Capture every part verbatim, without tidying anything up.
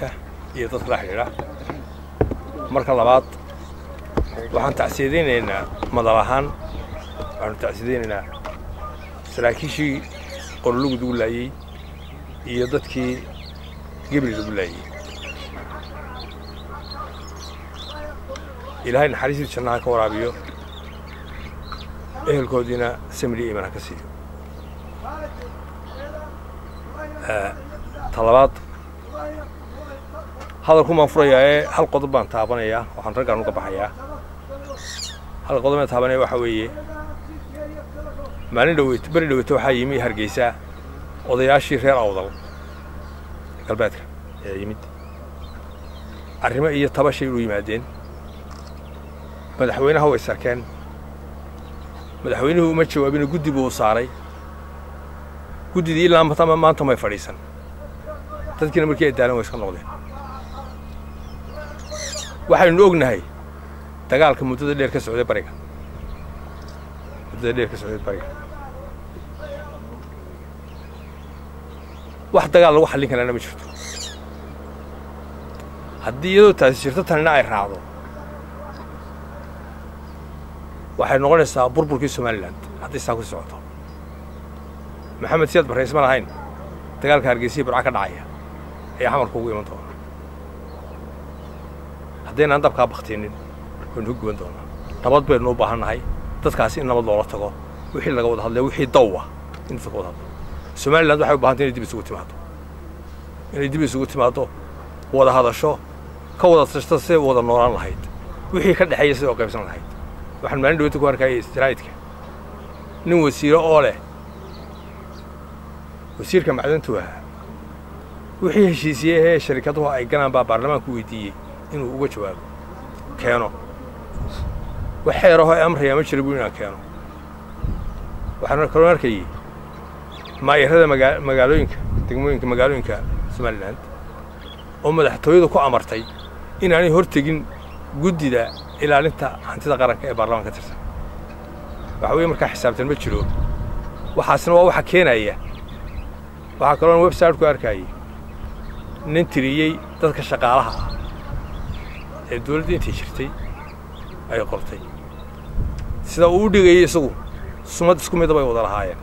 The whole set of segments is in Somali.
fulinta iyo dadka la xiriira marka labaad waxaan tacsiideynaynaa madal ahaan waxaan tacsiideynaynaa saraakiishii qorlugu ugu laayay iyo dadkii gibri ugu laayay ilaahay naxariistiisa jannaha ka waraabiyo ehelkoodiina samri iimaan ka siiyo talabaad hadalku maan furayaa ee hal qodob baan taabanayaa waxaan raggan uga baxayaa hal qodob aan taabanaya waxa weeye maalin dhaweyd bari dhaweyd waxaa yimi Hargeysa odayaashii reer Awdal galbeedka ee yimid arrimo iyo tabashay u yimaadeen madaxweynaha way sarkeen madaxweynuhu uma jawaabin guddi buu saaray guddidii ilaa maanta maanta may fadhiisan dadkina markii ay daalan way iska noqdeen waxaynu ognahay dagaalka muddada dheer ka socday bariga muddada dheer ka socday bariga wax dagaal lagu xallin karana ma jirto haddii iyadoo taasi jirto tanina ay raacdo waxay noqonaysaa burburkii Somaliland haddii saa ku socoto maxamed siyaad barre isma lahayn dagaalka Hargeysa burca ka dhacaya ee xamarku ugu iman doona haddii aan dabka baqtinin waynu guban doonaa nabad baynu u baahannahay dadkaasi in nabad loola tago wixii laga wada hadlay wixii dawa in laga wada hadlo Somaliland waxay u baahan tahay dib isugu timaado inay dib isugu timaado wada hadasho ka wada tashado si wada noolaan lahayd wixii ka dhaxeeyay sidoo qaybsan lahayd waxaan maalin dhaweyd ku arkay istiraadka nin wasiiro oo leh wasiirka macdanta waa wixii heshiisiyay ee shirkaduhu ay galaan baa baarlamaanku weydiiyay inuu uga jawaabo keeno waxeeraho amriya ma jiro inuu keeno waxaan kaloo arkay maayrada magaalooyinka degmooyinka magaalooyinka Somaliland oo madaxtooyadu ku amartay inaanay hortagin guddida ilaalinta hantida qaranka ee baarlamaanka tirsan waxa weeye marka xisaabtan ma jiro waxaasna waa waxa keenaya waxa kaloo website ku arkay nin tiriyay dadka shaqaalaha ah ee dawladda intii jirtay ay qortay sida uu dhigay isagu sumad isku mid ah wada lahaayeen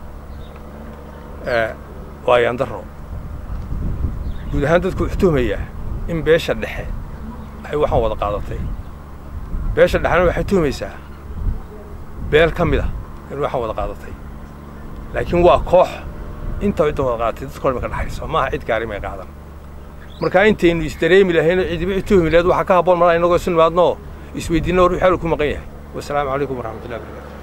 ee waayaan daro guud ahaan dadku tuhmaya in beesha dhexe ay waxaan wada qaadatay beesha dhaxana waxay tuhmaysaa beel ka mid ah in waxaan wada qaadatay laakiin waa koox inta ay wada qaadatay dadka kale ka dhaxayso ma aha cid gaari ma qaadan marka intaynu isdareemi lahayn cid bixi tuhmi lahayd waxa ka haboon mar inagoo sunnaadno isweydiino ruuxa ku maqan yahay wassalaamu calaykum waraxmatullaahi wabarakaatuh